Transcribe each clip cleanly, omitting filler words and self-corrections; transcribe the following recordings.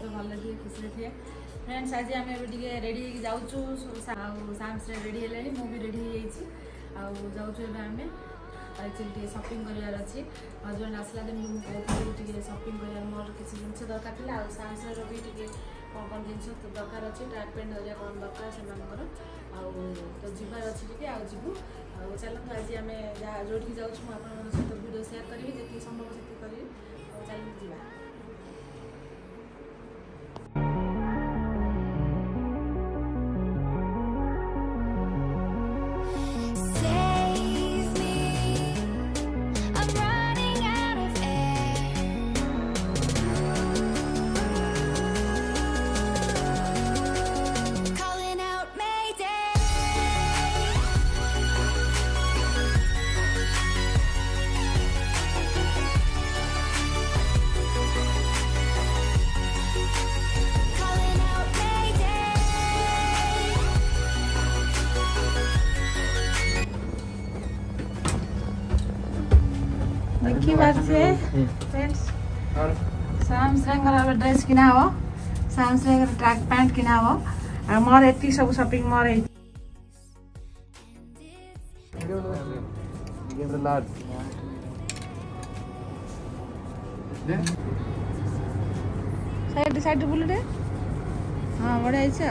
भल थे खुशी थे फ्रेंड्स। आज आम रेडी जाऊँ साम्स रेडी है मुझे रेडी जाऊँ आम एक्चुअली शॉपिंग करार अच्छी हजबैंड आसला दिन मुझे कहती शॉपिंग कर मोर किसी जिन दरकार थी साम्स भी कौन कौन जिन दरकार अच्छे ट्रैक पैंट हरिया कौन दरकार से तो जीवार अच्छी टे आबू चलते आज आम जो जाऊँ मुझे सहित वीडियो शेयर करी जी संभव से करी चलते जा। देखी बात से फ्रेंड्स साम्स ड्रेस किना हो साम्स ट्रैक पैंट किना हो और मोर एती सब शॉपिंग मोर है साइड साइड बुले रे हां बड़ा है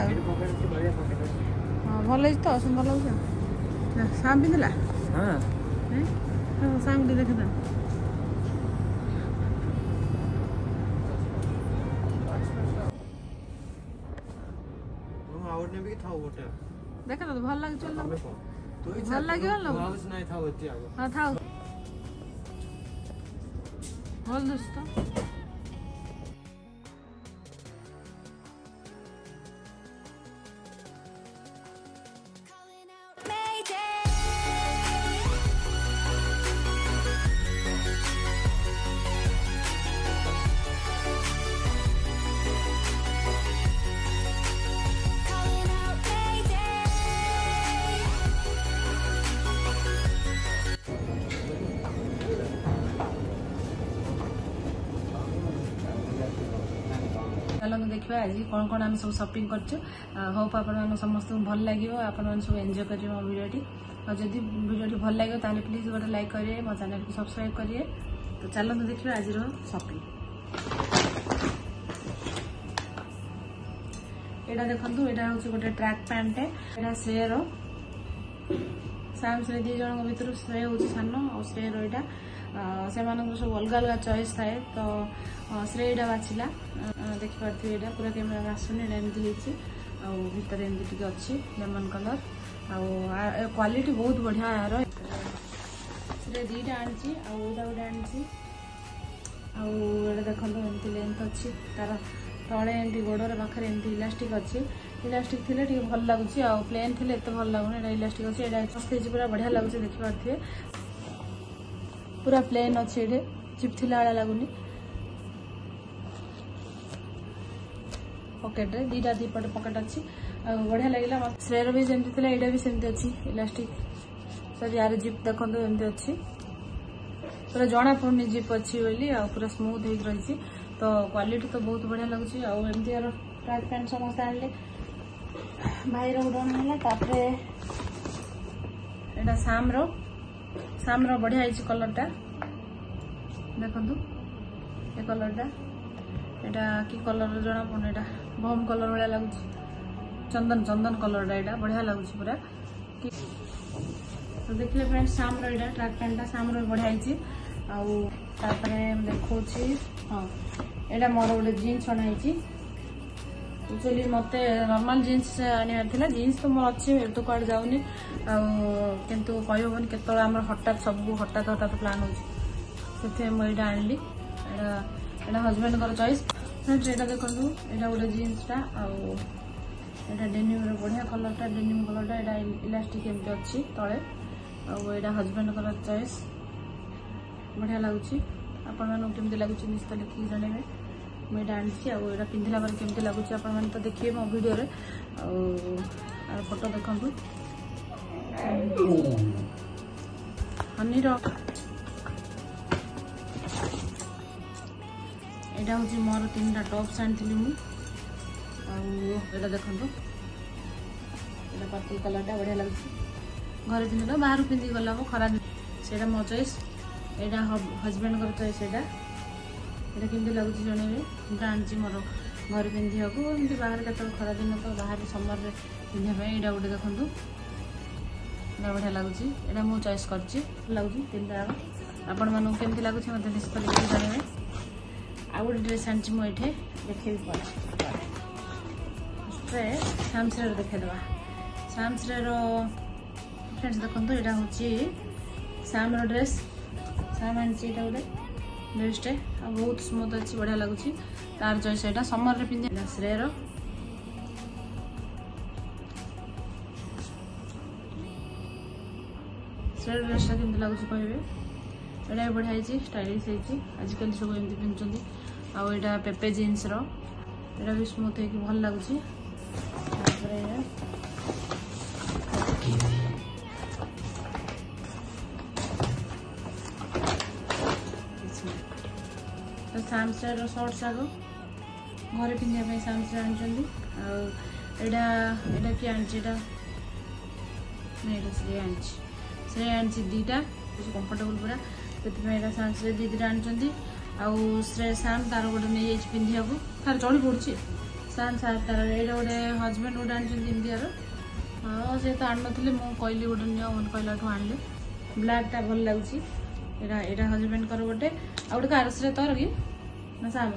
हां भल है तो सुंदर लगे साम पिंदला हां हां साम के देखता देखा तो भल लगे चल भल लगे हाँ था भल दोस्त चलो देखिए आज कौन कौन आम सब शॉपिंग कर होप आप समस्त भल लगे आप सब एंजॉय करेंगे मो वीडियो और जब वीडियो भल लगे तो प्लीज गोटे लाइक करिए मो चैनल को सब्सक्राइब करिए। तो चलो देखिए आज शॉपिंग यहाँ देखो यहाँ हूँ गोटे ट्रैक पैंट यहाँ श्रेयर साम्स दी जन भर श्रेय हूँ सान और श्रेयर यहाँ से सब अलग अलग चॉइस थाए तो श्रेय बाछिला देखिपे यहाँ पूरा कैमेरा आसुनी एमती भितर एमती अच्छी लेमन कलर आ क्वालिटी बहुत बढ़िया यार श्रेय दीटा आनी गोटे आनी देखो एमती लेंथ अच्छी तार तले एमती गोड़र पाखे एमती इलास्टिक अच्छी इलास्टिक थे भल लगुच प्लेन थे एत भल लगुनि इलास्टिक अच्छी यहाँ पूरा बढ़िया लगुच देखिपे पूरा प्लेन अच्छे ये चिपथिला वाला लगुनि पकेट रे दीटा दीपट पकेट अच्छी बढ़िया लगे श्रेयर भी सेमती थी यहाँ भी सेमती अच्छी इलास्टिक सर यार जिप देखो एमती अच्छी पूरा जना पड़नी जिप अच्छी बोली पूरा स्मूथ हो रही तो क्वालिटी तो बहुत बढ़िया लगुच एमती यार ट्रैक पैंट समस्त आने भाई गोटे यहाँ साम्र बढ़िया है कलरटा देखु ये कलरटा यहाँ कि कलर जना पड़े यहाँ बम कलर भाया लगुच चंदन चंदन कलरटा यहाँ बढ़िया लगुच पूरा तो देखिए फ्रेंड्स साम्र यहाँ ट्रैक पैंटा साम्र बढ़िया है देखो हाँ यहाँ मोर गोटे जीन्स अणाई एक्चुअली मत नॉर्मल जीन्स आना जीन्स तो मोर अच्छी तो कड़े जाऊनी किंतु कहबन के हठात सब हठात हठात प्लान हो मुझे आनली यहाँ हजबैंड चॉइस यहाँ देखो यहाँ गोटे जीन्सटा आटा डेनिम बढ़िया कलरटा डेनिम कलरटा यहाँ इलास्टिक एमती अच्छी तले आटा हजबैंड चॉइस बढ़िया लगुच आपण केमती लगुच निश्चित लिखिक जनइबे मुझे आनी यहाँ पिंधला पर केमती लगुच आप तो देखिए मो वीडियो फोटो देखु हनी यहाँ हूँ मोर 3टा टॉप्स आनी मु देखो ये पर्पल कलरटा बढ़िया लगे घर दिन बाहर पिंधि गला खरा से मो चॉइस यहाँ हजबैंड चॉइस यहाँ केमती लगुच जनइबे पूरा आनी मोर घर पिंधा को एमती बाहर के खरा दिन तो बाहर समर में पिंधापी यहाँ गोटे देखूँ यहाँ बढ़िया लगुच यहाँ मुझे चॉइस कर लगुच 3टा आपण मानू केमती लगुच मत निश्चित लिखिक जानवे आ गए ड्रेस आनी मुझे देखे सामसरे देखेदेवा सामसरे फ्रेंड्स देखो यहाँ हूँ साम ड्रेस साम आनी गोटे ड्रेसटे बहुत स्मूथ अच्छी बढ़िया लगुच तार चॉइस यहाँ समर में पिंधे श्रेयर श्रेयर ड्रेसटा केमती लगुच कहे यहाँ बढ़िया है स्टाइलिश है आजिकल सब एमती पिंधुंट आईटा पेपे जीन्स यहाँ भी स्मूथ है भल लगुच सामसर सर्ट्स आग घर पिंधापी सामसर आनी किए आनी श्रेय आनी 2टा कंफर्टेबल पूरा से सामसर 2 आनी श्रेय साम तार गोटे नहीं पिंधा को तार चढ़ी पड़ी साम सार तार यहाँ गोटे हजबैंड गोटे आनी हाँ से तो आन नी मुझे कहली गोटे नि कहला आनले ब्लैकटा भल लगुच यहाँ हजबैंड कर गोटे आउटे कार श्रेय तोर कि ना साम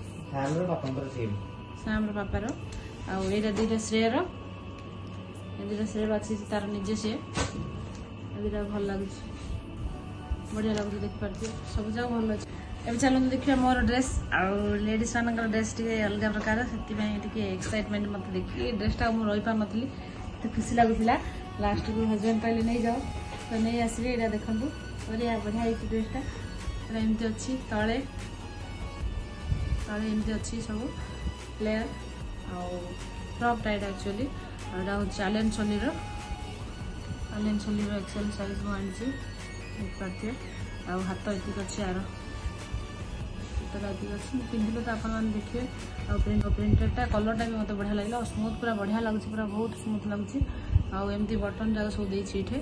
पापार आईटा 2टा श्रेयर 2टा श्रेयर अच्छी तार निजे सी 2टा भल लगुच बढ़िया लगुच देखिपारे सब जाक भल अच्छे अब चलते देखिए मोर ड्रेस आउ लेडीज मान ड्रेस टी अलग प्रकार से एक्साइटमेंट मत देखिए ड्रेसटा मुझे रही पार नी तो खुशी लगुला लास्ट को हजबैंड कहले नहीं जाओ तो नहीं आसवे यहाँ देखूँ बढ़िया बढ़िया ड्रेसटा एमती अच्छी तले तले एमती अच्छी सब प्लेयर फ्रॉक टाइट एक्चुअली यहाँ हूँ आलेन सोलीर एक्सेल साइज मुझे आनी देखिए आ हाथ एतिक अच्छी यार पिंधिले तो आप देखिए प्रिंटेडटा कलरटा भी मतलब बढ़िया लगे स्मूथ पूरा बढ़िया लगुच पूरा बहुत स्मूथ लगुच आमती बटन जाक सब देखे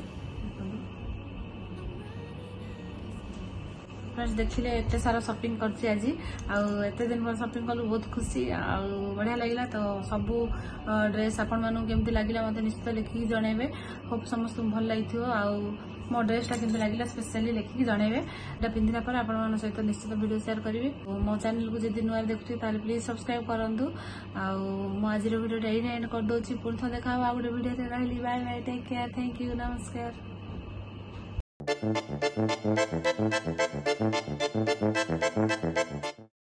फ्रेंड्स देखिले एत सारा शॉपिंग करছি आज आते दिन पर शॉपिंग कलु बहुत खुशी बढ़िया लगे तो सबू ड्रेस आपण मानू केमती लगे मत निश्चित लिखिक जनइबे होप समस्त भल लगी मो ड्रेसटा केमती लगे स्पेशली लिखिक जनइबे यहाँ पिंधिला पर आपण सहित निश्चित वीडियो शेयर करी मो चैनल को जब नुआ देखुचे प्लीज सब्सक्राइब करूँ आज वीडियो ये एंड कर दूसरी पुणी थे देखा आ गए वीडियो रही bye bye take care thank you नमस्कार।